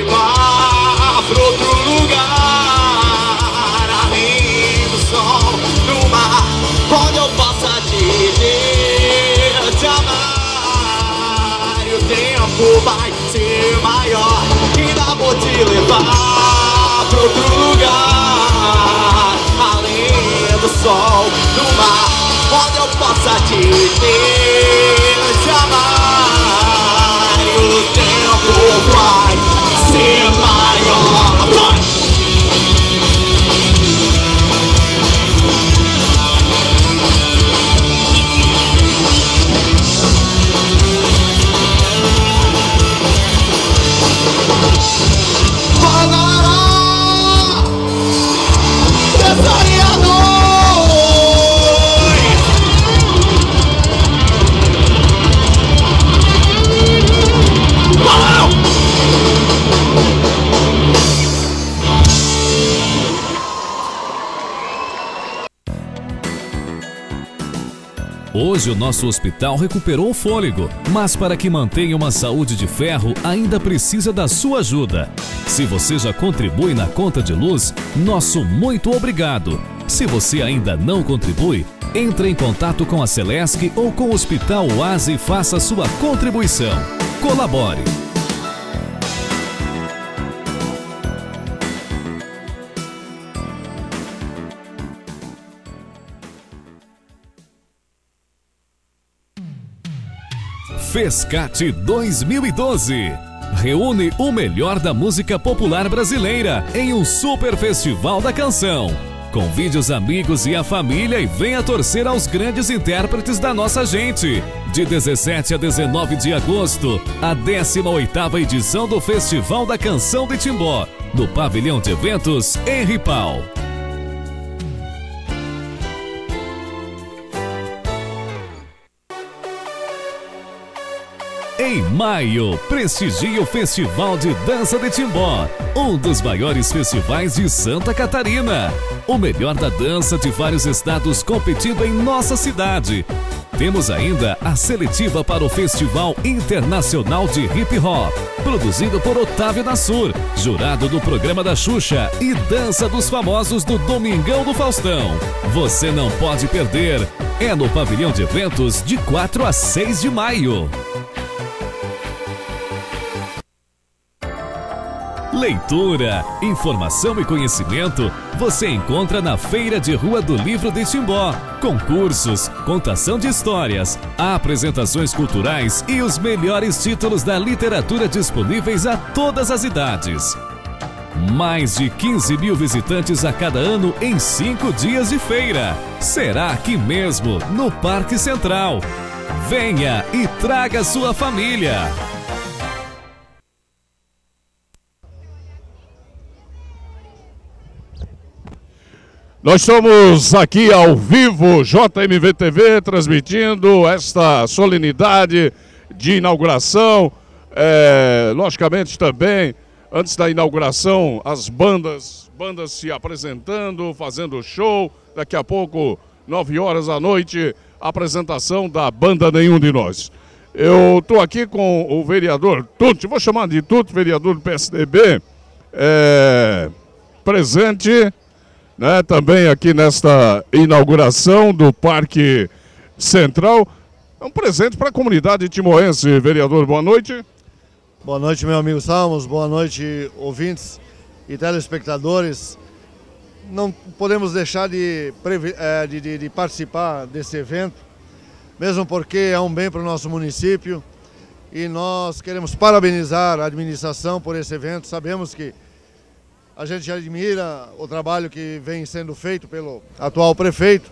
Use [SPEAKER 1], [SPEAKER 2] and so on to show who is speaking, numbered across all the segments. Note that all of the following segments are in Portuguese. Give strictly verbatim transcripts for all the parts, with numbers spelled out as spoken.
[SPEAKER 1] levar pra outro lugar, além do sol, no mar, onde eu possa dizer te amar. E o tempo vai ser maior, ainda vou te levar pra outro lugar, além do sol, no mar, onde eu possa dizer te amar. E o tempo vai ser maior. Vai!
[SPEAKER 2] Hoje o nosso hospital recuperou o fôlego, mas para que mantenha uma saúde de ferro ainda precisa da sua ajuda. Se você já contribui na conta de luz, nosso muito obrigado. Se você ainda não contribui, entre em contato com a Celesc ou com o Hospital Oase e faça sua contribuição. Colabore! Fescate dois mil e doze reúne o melhor da música popular brasileira em um super festival da canção. Convide os amigos e a família e venha torcer aos grandes intérpretes da nossa gente. De dezessete a dezenove de agosto, a décima oitava edição do Festival da Canção de Timbó, no Pavilhão de Eventos Henripal. Em maio, prestigie o Festival de Dança de Timbó, um dos maiores festivais de Santa Catarina. O melhor da dança de vários estados competindo em nossa cidade. Temos ainda a seletiva para o Festival Internacional de Hip Hop, produzido por Otávio Nassur, jurado do programa da Xuxa e Dança dos Famosos do Domingão do Faustão. Você não pode perder. É no Pavilhão de Eventos de quatro a seis de maio. Leitura, informação e conhecimento você encontra na Feira de Rua do Livro de Timbó. Concursos, contação de histórias, apresentações culturais e os melhores títulos da literatura disponíveis a todas as idades. Mais de quinze mil visitantes a cada ano em cinco dias de feira. Será aqui mesmo, no Parque Central. Venha e traga sua família.
[SPEAKER 3] Nós estamos aqui ao vivo, J M V T V, transmitindo esta solenidade de inauguração. É, logicamente também, antes da inauguração, as bandas, bandas se apresentando, fazendo show. Daqui a pouco, nove horas da noite, a apresentação da banda Nenhum de Nós. Eu estou aqui com o vereador Tuti, vou chamar de Tuti, vereador do P S D B, é, presente... Né, também aqui nesta inauguração do Parque Central. É um presente para a comunidade timoense. Vereador, boa noite.
[SPEAKER 4] Boa noite, meu amigo Salmos. Boa noite, ouvintes e telespectadores. Não podemos deixar de, de, de, de participar desse evento, mesmo porque é um bem para o nosso município. E nós queremos parabenizar a administração por esse evento. Sabemos que a gente admira o trabalho que vem sendo feito pelo atual prefeito.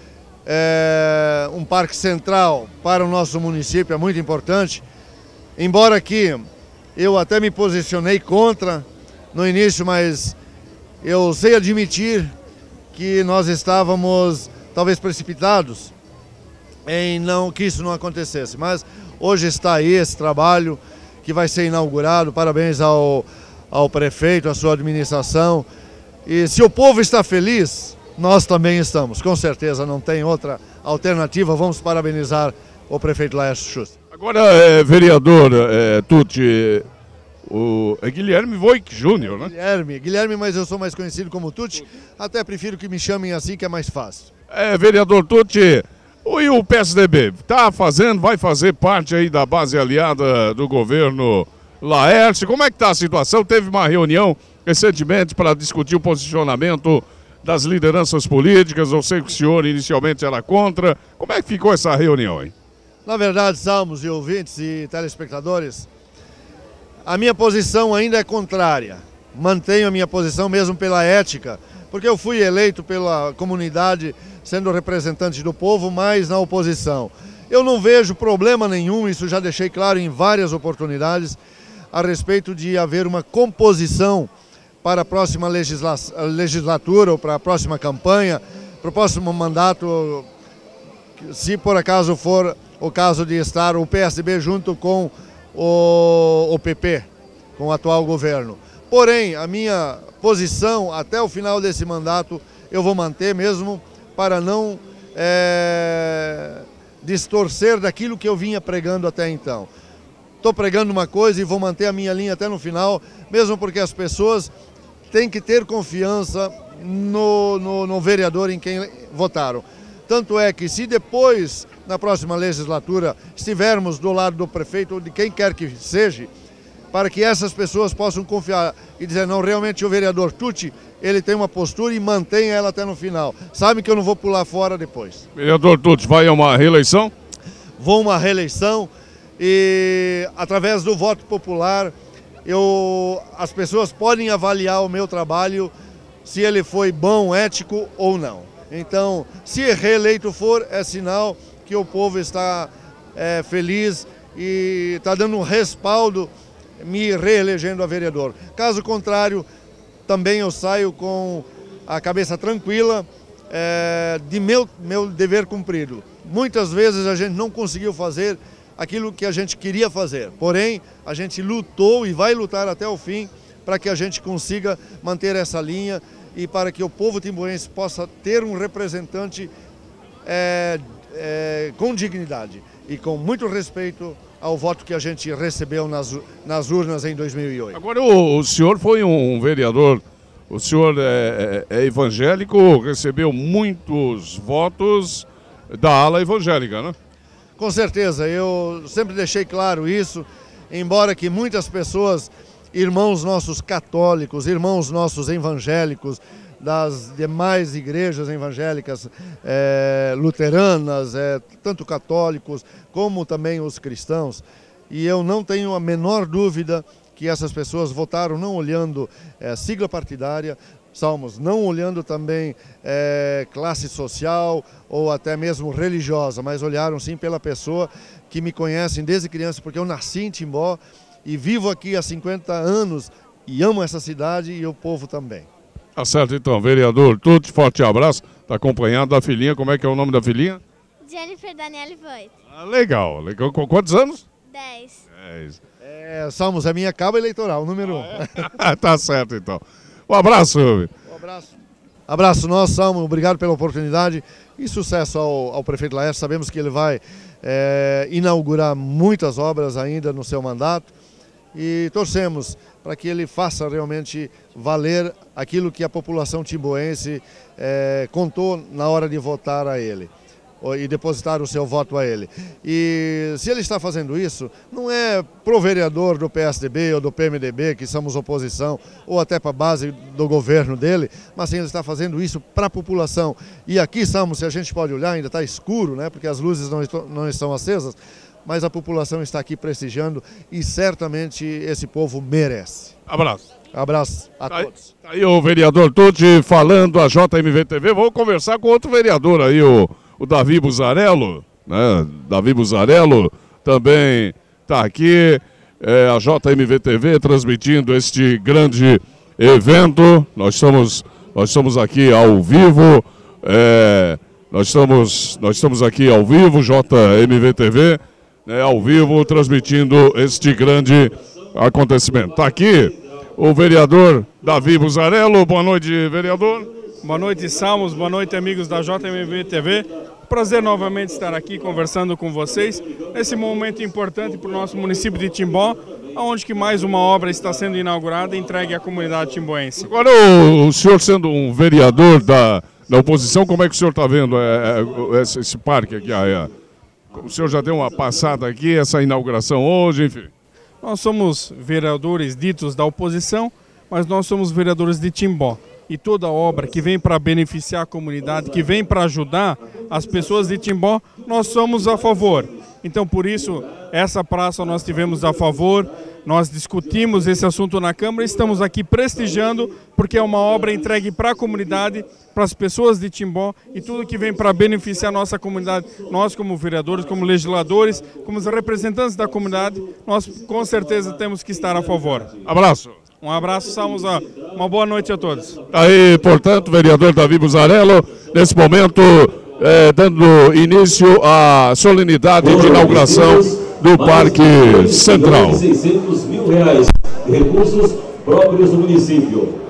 [SPEAKER 4] É um parque central para o nosso município é muito importante. Embora aqui eu até me posicionei contra no início, mas eu sei admitir que nós estávamos talvez precipitados em não que isso não acontecesse. Mas hoje está aí esse trabalho que vai ser inaugurado. Parabéns ao ao prefeito, à sua administração. E se o povo está feliz, nós também estamos. Com certeza não tem outra alternativa. Vamos parabenizar o prefeito Laércio Schuster.
[SPEAKER 3] Agora, é, vereador é, Tuti, O, é Guilherme Voig Júnior, né?
[SPEAKER 4] Guilherme, Guilherme, mas eu sou mais conhecido como Tucci, até prefiro que me chamem assim, que é mais fácil.
[SPEAKER 3] É, vereador Tucci, e o P S D B está fazendo, vai fazer parte aí da base aliada do governo Laércio? Como é que está a situação? Teve uma reunião recentemente para discutir o posicionamento das lideranças políticas. Eu sei que o senhor inicialmente era contra. Como é que ficou essa reunião, hein?
[SPEAKER 4] Na verdade, Salmos e ouvintes e telespectadores, a minha posição ainda é contrária. Mantenho a minha posição mesmo pela ética, porque eu fui eleito pela comunidade sendo representante do povo, mas na oposição. Eu não vejo problema nenhum, isso já deixei claro em várias oportunidades, a respeito de haver uma composição para a próxima legisla legislatura ou para a próxima campanha, para o próximo mandato, se por acaso for o caso de estar o P S D B junto com o, o P P, com o atual governo. Porém, a minha posição até o final desse mandato eu vou manter mesmo para não é, distorcer daquilo que eu vinha pregando até então. Estou pregando uma coisa e vou manter a minha linha até no final, mesmo porque as pessoas têm que ter confiança no, no, no vereador em quem votaram. Tanto é que se depois, na próxima legislatura, estivermos do lado do prefeito ou de quem quer que seja, para que essas pessoas possam confiar e dizer, não, realmente o vereador Tucci, ele tem uma postura e mantém ela até no final. Sabe que eu não vou pular fora depois.
[SPEAKER 3] Vereador Tucci, vai a uma reeleição?
[SPEAKER 4] Vou a uma reeleição e, através do voto popular, eu, as pessoas podem avaliar o meu trabalho, se ele foi bom, ético ou não. Então, se reeleito for, é sinal que o povo está é, feliz e está dando um respaldo, me reelegendo a vereador. Caso contrário, também eu saio com a cabeça tranquila é, de meu, meu dever cumprido. Muitas vezes a gente não conseguiu fazer aquilo que a gente queria fazer, porém a gente lutou e vai lutar até o fim para que a gente consiga manter essa linha e para que o povo timboense possa ter um representante é, é, com dignidade e com muito respeito ao voto que a gente recebeu nas, nas urnas em dois mil e oito.
[SPEAKER 3] Agora, o, o senhor foi um vereador, o senhor é, é, é evangélico, recebeu muitos votos da ala evangélica, né?
[SPEAKER 4] Com certeza, eu sempre deixei claro isso, embora que muitas pessoas, irmãos nossos católicos, irmãos nossos evangélicos, das demais igrejas evangélicas é, luteranas, é, tanto católicos como também os cristãos, e eu não tenho a menor dúvida que essas pessoas votaram não olhando é, sigla partidária, Salmos, não olhando também é, classe social ou até mesmo religiosa, mas olharam sim pela pessoa que me conhecem desde criança, porque eu nasci em Timbó e vivo aqui há cinquenta anos e amo essa cidade e o povo também.
[SPEAKER 3] Tá certo então, vereador Tucci, forte abraço, tá acompanhado da filhinha, como é que é o nome da filhinha?
[SPEAKER 5] Jennifer Daniele Voigt.
[SPEAKER 3] Ah, legal, legal, com quantos anos?
[SPEAKER 5] dez.
[SPEAKER 3] dez.
[SPEAKER 4] É, Salmos, a minha cabo eleitoral, número um.
[SPEAKER 3] Ah, é? Tá certo então. Um abraço, meu.
[SPEAKER 4] Um abraço. Abraço nosso, Salmo, obrigado pela oportunidade e sucesso ao, ao prefeito Laércio. Sabemos que ele vai é, inaugurar muitas obras ainda no seu mandato e torcemos para que ele faça realmente valer aquilo que a população timboense é, contou na hora de votar a ele e depositar o seu voto a ele. E se ele está fazendo isso, não é pro vereador do P S D B ou do P M D B, que somos oposição, ou até para a base do governo dele, mas sim ele está fazendo isso para a população. E aqui, Salmos, se a gente pode olhar, ainda está escuro, né, porque as luzes não estão, não estão acesas, mas a população está aqui prestigiando e certamente esse povo merece.
[SPEAKER 3] Abraço.
[SPEAKER 4] Abraço a
[SPEAKER 3] tá
[SPEAKER 4] todos.
[SPEAKER 3] Aí, tá aí o vereador Tucci falando a J M V T V. Vou conversar com outro vereador aí, o, o Davi Buzarello, né? Davi Buzarello também está aqui, é, a J M V T V transmitindo este grande evento. Nós estamos, nós estamos aqui ao vivo, é, nós, estamos, nós estamos aqui ao vivo, J M V T V, né, ao vivo, transmitindo este grande acontecimento. Está aqui o vereador Davi Buzarello. Boa noite, vereador.
[SPEAKER 6] Boa noite, Salmos. Boa noite, amigos da J M V T V. Prazer novamente estar aqui conversando com vocês nesse momento importante para o nosso município de Timbó, onde que mais uma obra está sendo inaugurada e entregue à comunidade timboense.
[SPEAKER 3] Agora, o, o senhor sendo um vereador da, da oposição, como é que o senhor está vendo é, é, esse, esse parque aqui? É, o senhor já deu uma passada aqui, essa inauguração hoje, enfim.
[SPEAKER 6] Nós somos vereadores ditos da oposição, mas nós somos vereadores de Timbó. E toda obra que vem para beneficiar a comunidade, que vem para ajudar as pessoas de Timbó, nós somos a favor. Então, por isso, essa praça nós tivemos a favor, nós discutimos esse assunto na Câmara e estamos aqui prestigiando, porque é uma obra entregue para a comunidade, para as pessoas de Timbó e tudo que vem para beneficiar a nossa comunidade. Nós, como vereadores, como legisladores, como representantes da comunidade, nós com certeza temos que estar a favor.
[SPEAKER 3] Abraço.
[SPEAKER 6] Um abraço, Salmos, uma boa noite a todos.
[SPEAKER 3] Aí, portanto, vereador Davi Buzzarello, nesse momento, é, dando início à solenidade de inauguração do Parque Central.
[SPEAKER 7] seiscentos mil reais de recursos próprios do município.